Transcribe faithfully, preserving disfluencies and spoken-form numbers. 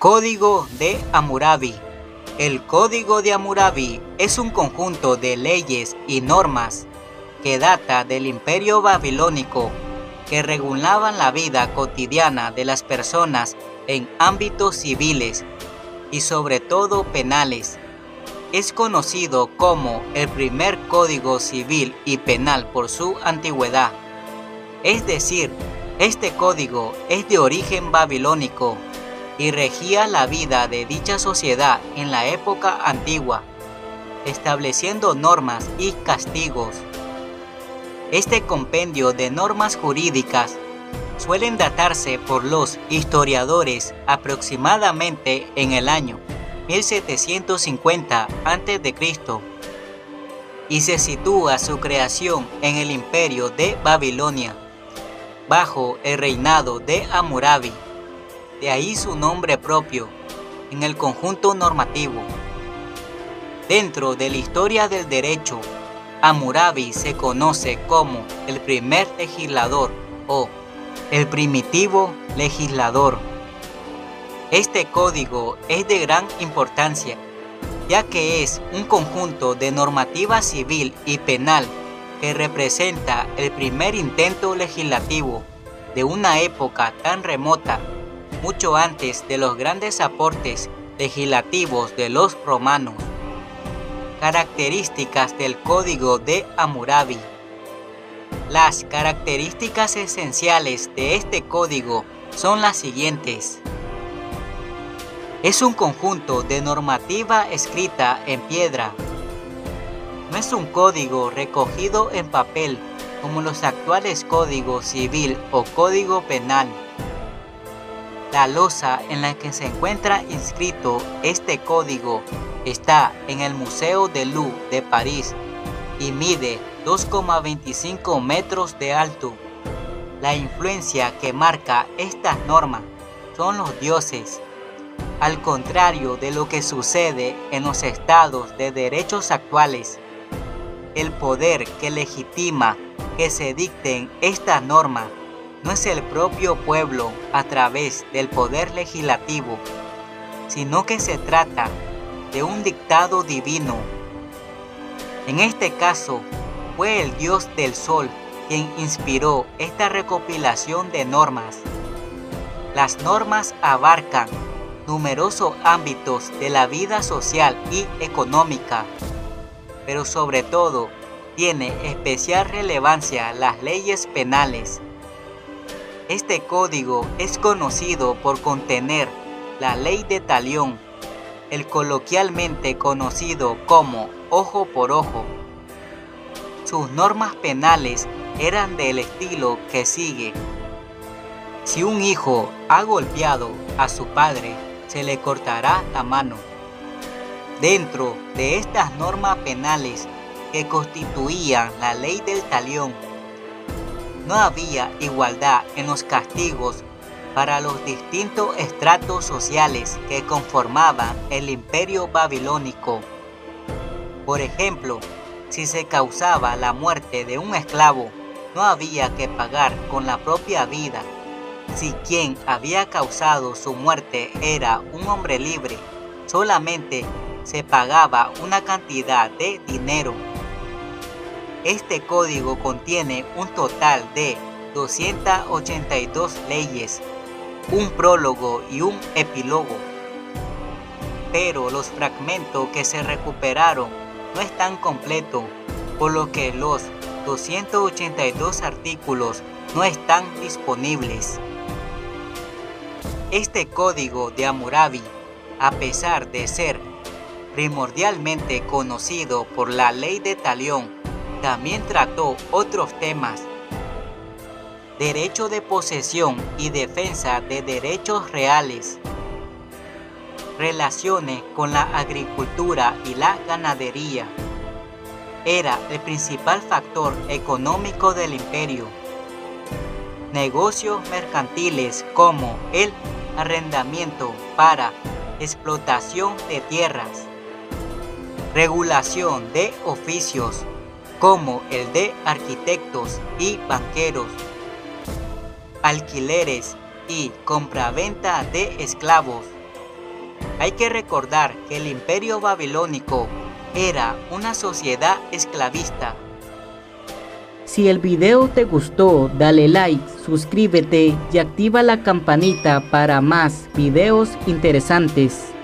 Código de Hammurabi. El Código de Hammurabi es un conjunto de leyes y normas que data del Imperio Babilónico, que regulaban la vida cotidiana de las personas en ámbitos civiles y sobre todo penales. Es conocido como el primer código civil y penal por su antigüedad. Es decir, este código es de origen babilónico y regía la vida de dicha sociedad en la época antigua, estableciendo normas y castigos. Este compendio de normas jurídicas suelen datarse por los historiadores aproximadamente en el año mil setecientos cincuenta antes de Cristo y se sitúa su creación en el Imperio de Babilonia, bajo el reinado de Hammurabi. De ahí su nombre propio en el conjunto normativo. Dentro de la historia del derecho, Hammurabi se conoce como el primer legislador o el primitivo legislador. Este código es de gran importancia, ya que es un conjunto de normativa civil y penal que representa el primer intento legislativo de una época tan remota, mucho antes de los grandes aportes legislativos de los romanos. Características del Código de Hammurabi. Las características esenciales de este código son las siguientes. Es un conjunto de normativa escrita en piedra. No es un código recogido en papel como los actuales Código Civil o Código Penal. La losa en la que se encuentra inscrito este código está en el Museo del Louvre de París y mide dos coma veinticinco metros de alto. La influencia que marca estas normas son los dioses, al contrario de lo que sucede en los estados de derechos actuales. El poder que legitima que se dicten estas normas no es el propio pueblo a través del poder legislativo, sino que se trata de un dictado divino. En este caso, fue el dios del sol quien inspiró esta recopilación de normas. Las normas abarcan numerosos ámbitos de la vida social y económica, pero sobre todo tiene especial relevancia las leyes penales. Este código es conocido por contener la ley de talión, el coloquialmente conocido como ojo por ojo. Sus normas penales eran del estilo que sigue. Si un hijo ha golpeado a su padre, se le cortará la mano. Dentro de estas normas penales que constituían la ley del talión, no había igualdad en los castigos para los distintos estratos sociales que conformaban el imperio babilónico. Por ejemplo, si se causaba la muerte de un esclavo, no había que pagar con la propia vida. Si quien había causado su muerte era un hombre libre, solamente se pagaba una cantidad de dinero. Este código contiene un total de doscientas ochenta y dos leyes, un prólogo y un epílogo. Pero los fragmentos que se recuperaron no están completos, por lo que los doscientos ochenta y dos artículos no están disponibles. Este código de Hammurabi, a pesar de ser primordialmente conocido por la ley de talión, también trató otros temas: derecho de posesión y defensa de derechos reales, relaciones con la agricultura y la ganadería. Era el principal factor económico del imperio. Negocios mercantiles como el arrendamiento para explotación de tierras. Regulación de oficios como el de arquitectos y banqueros. Alquileres y compraventa de esclavos. Hay que recordar que el Imperio Babilónico era una sociedad esclavista. Si el video te gustó, dale like, suscríbete y activa la campanita para más videos interesantes.